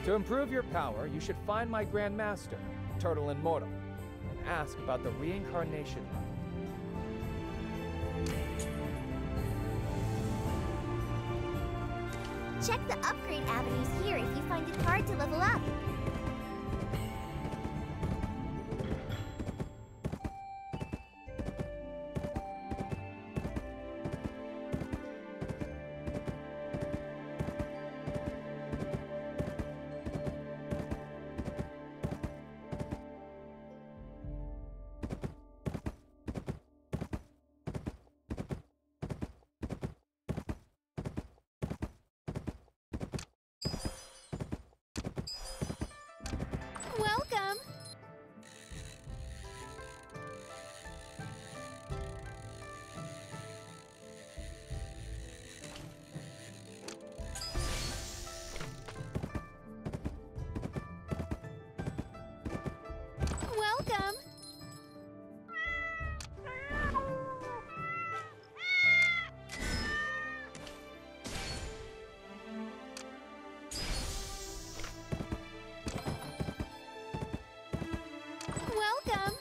To improve your power, you should find my Grand Master, Turtle and Mortal, and ask about the reincarnation. Check the upgrade avenues here if you find it hard to level up. Welcome! Welcome! Welcome!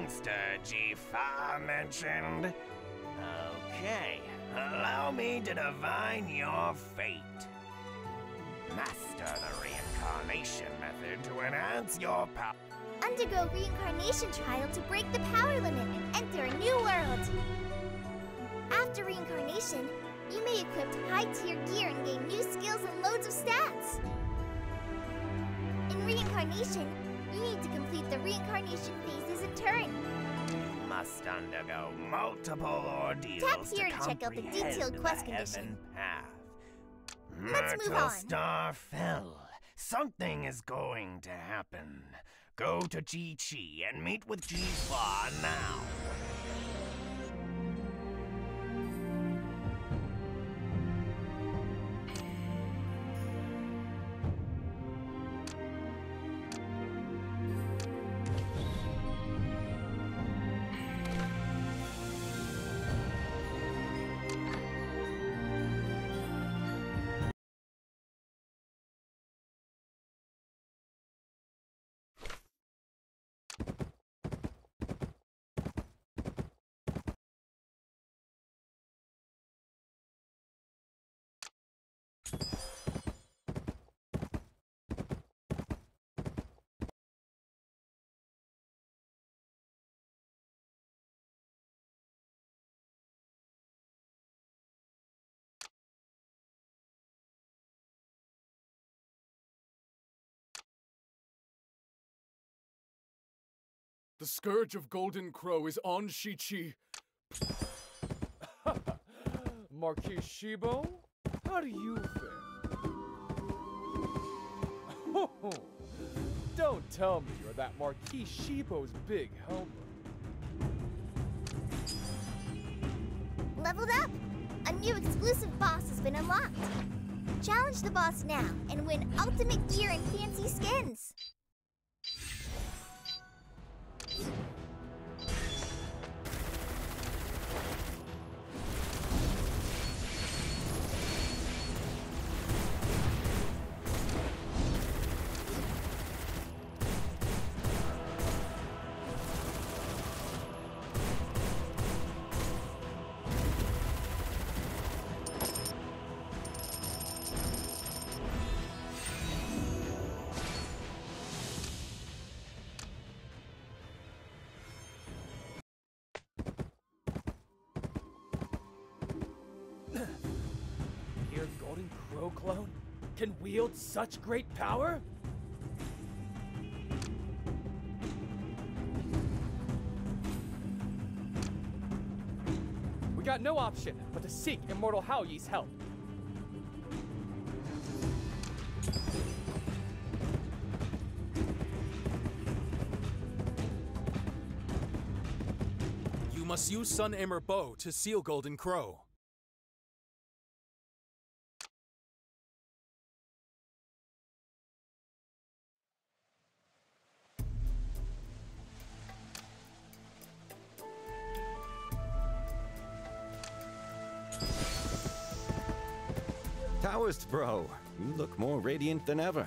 youngster G4 mentioned. Okay, allow me to divine your fate. Master the reincarnation method to enhance your power. Undergo reincarnation trial to break the power limit and enter a new world. After reincarnation, you may equip high-tier gear and gain new skills and loads of stats. In reincarnation, you need to complete the reincarnation phases in turn. You must undergo multiple ordeals Tap here to check out the comprehend detailed quest the condition. heaven path. Let's move Myrtle on. Star fell. Something is going to happen. Go to Chi-Chi and meet with G4 now. The Scourge of Golden Crow is on Shi-Chi. Marquis Shibo, how do you fare? Don't tell me you're that Marquis Shibo's big helper. Leveled up! A new exclusive boss has been unlocked. Challenge the boss now and win ultimate gear and fancy skins. Your Golden Crow clone can wield such great power? We got no option but to seek Immortal Hao Yi's help. You must use Sun Emmer Bow to seal Golden Crow. Taoist bro, you look more radiant than ever.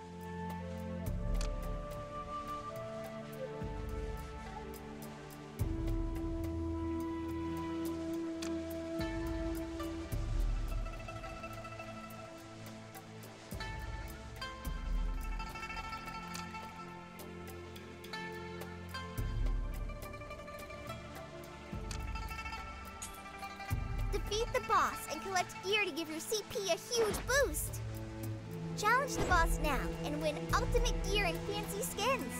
Defeat the boss and collect gear to give your CP a huge boost. Challenge the boss now and win ultimate gear and fancy skins.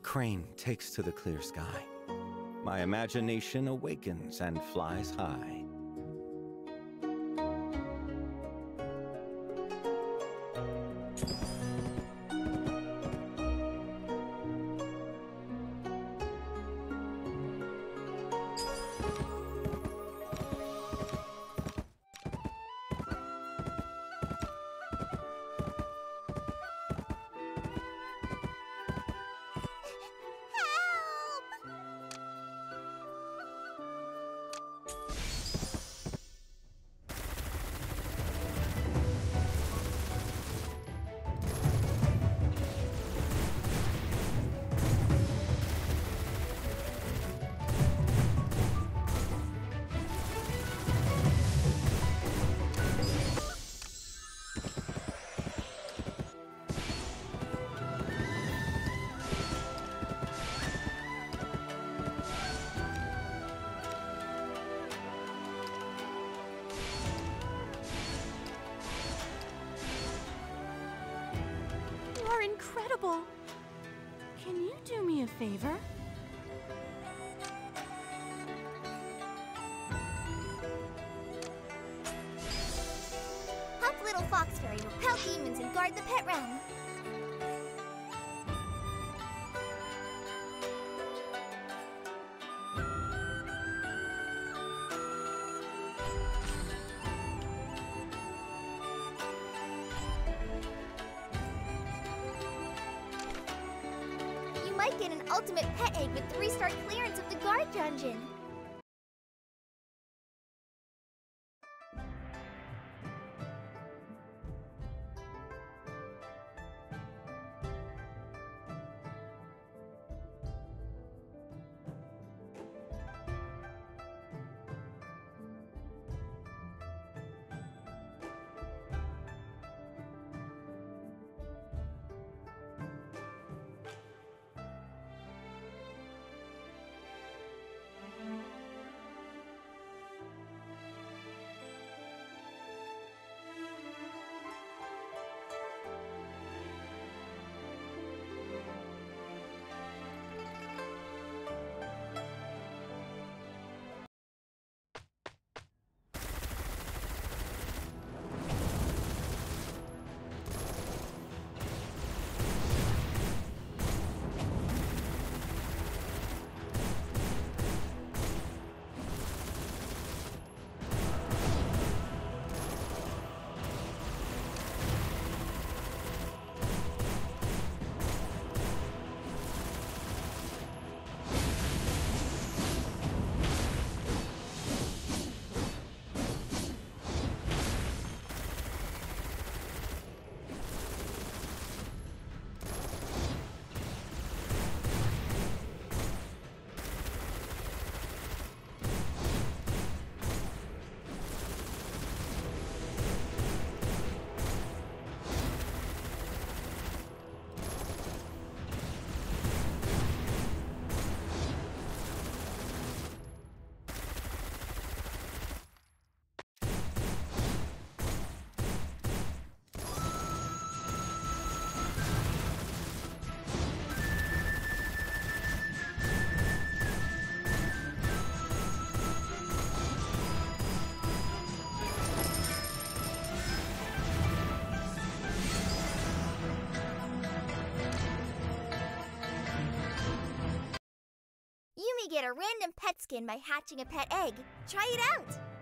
crane takes to the clear sky. My imagination awakens and flies high. Incredible! Can you do me a favor? Help Little Fox Fairy repel demons and guard the pet realm. You might get an ultimate pet egg with 3-star clearance of the guard dungeon. You may get a random pet skin by hatching a pet egg. Try it out!